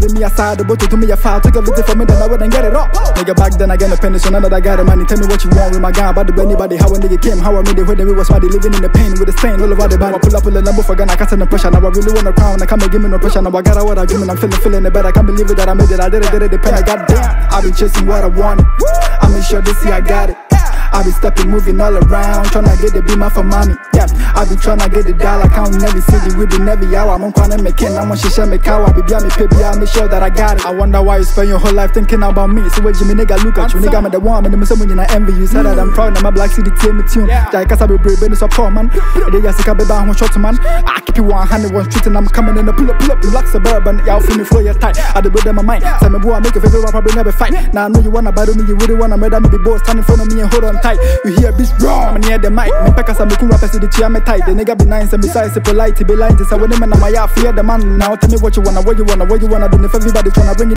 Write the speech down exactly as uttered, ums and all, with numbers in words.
putting me aside, the bottle to me a file. Took everything from me, then I wouldn't get it all. Nigga, back then I got no penny, so now that I got the money, tell me what you want with my gun. About the anybody, how a nigga came, how I made it, when we was smarty, living in the pain with the stain all over the body. I pull up with the number for gun, I can't the pressure. Now I really want a crown, I can't give me no pressure. Now I got what I dream, and I'm feeling, feeling it better. I can't believe it that I made it, I did it, did it, depend. I got damn. I've been chasing what I wanted. I make sure this year I got it. I be stepping, moving all around, tryna get the beamer for mommy. Yeah, I be tryna get the dollar, counting every city within every hour. I'm on corner making, I'm on shisha make cow. I be behind me, baby, I make sure that I got it. I wonder why you spend your whole life thinking about me. So what Jimmy nigga look at you, nigga, I'm the one, and the someone you envy you. Said that I'm proud, I'm a black city team tune. Like I be brave, it's a poor man. They just a baby, I'm short man. I keep you one hundred one street and I'm coming in the pull up, pull up, black suburban. Y'all feel me flow your tight. I the build in my mind. Tell me boy, I make a favorite, I probably never fight. Now I know you wanna battle me, you really wanna murder me, be boss, stand in front of me and hold on tight. You hear this wrong, I'm near the mic. Me pack us and me cool rappers to the chair, me tight. The nigga be nice and besides, polite, be lying to say when them and I'm a fear the man. Now tell me what you wanna, what you wanna, what you wanna do. If everybody's tryna bring it